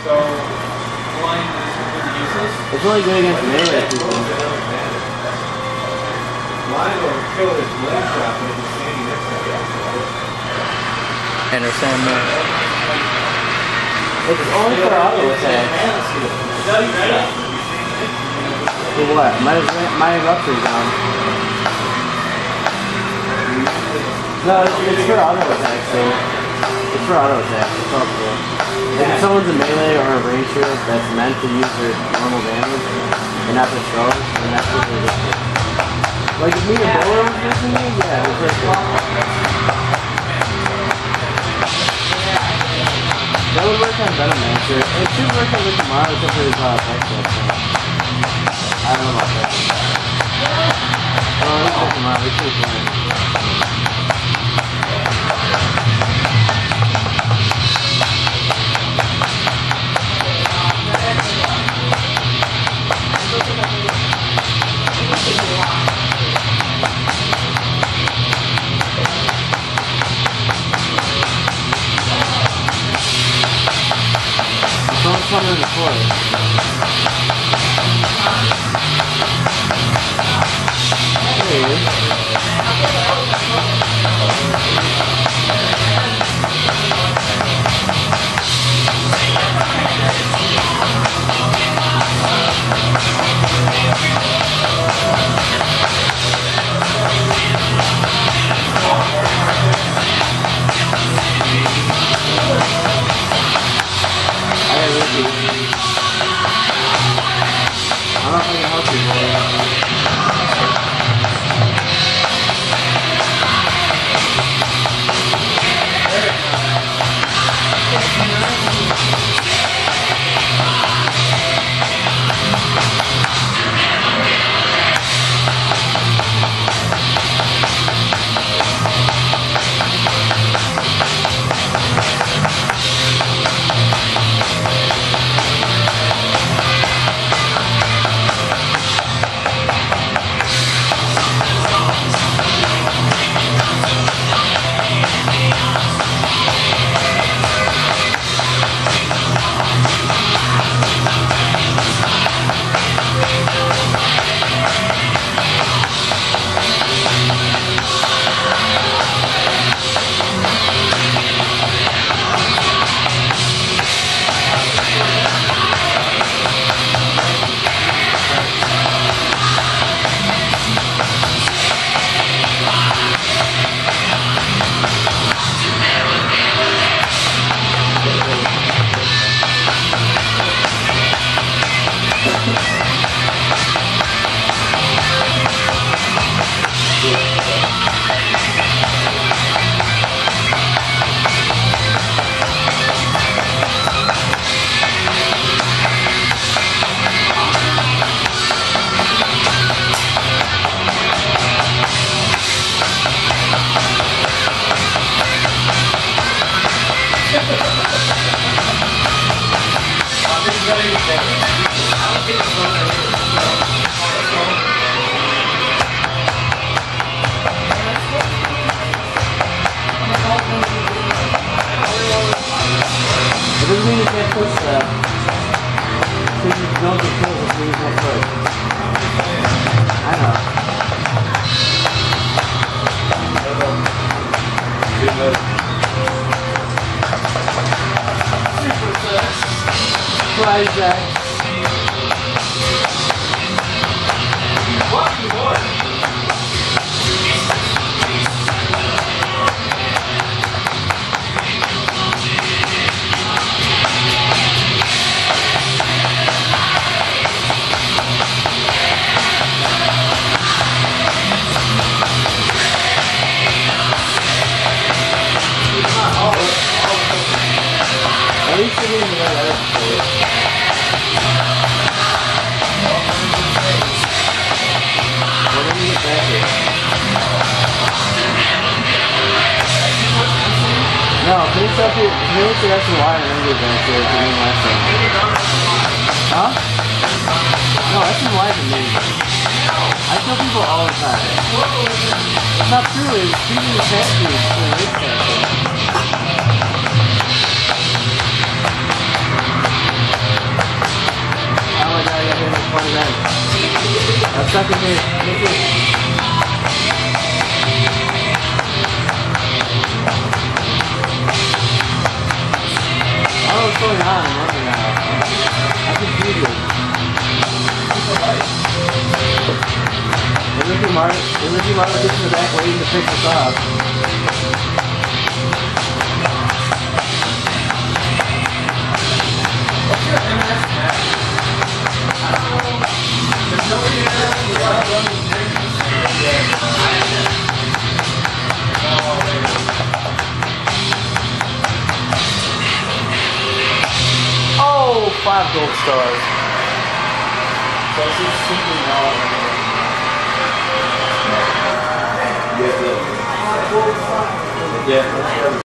So, flying is completely useless? It's only good against melee people. Mine will kill his blade shot when he's standing next to him. Enter Sandman. It's only for auto attack. For what? My eruptor's down. No, it's for auto attack, so it's for auto attack. It's all cool. Like if someone's a melee or a range shield that's meant to use their normal damage and not to throw, then that's what they're doing. Like if me and Bowler was missing me, yeah, it's like that would work on Venom Master. It should work on Mr. Mario except for his backstep. I don't know about that. Oh, he's Mr. Mario, he's pretty fine. Someone's coming in the forest. There he is. I'm not going to help you, boy. It doesn't mean you can't push that. Because you don't get killed if you use one foot. I know. Surprise, Jack. What? You boy? At least you're getting the right attitude. Well, let me get back here. No, finish up your, finish the rest of the wire and then get back here to me last time. Huh? No, that's just live in me. I tell people all the time. It's not true, it's treating the factory for a race factory. stuck in here. Make it. I don't know what's going on. I'm running now. I'm confused. Ricky Martin gets in the back waiting to pick us up. What's your MS match? I don't know. There's nobody there who runs Oh, 5 gold stars. So it's just simply not. Yeah.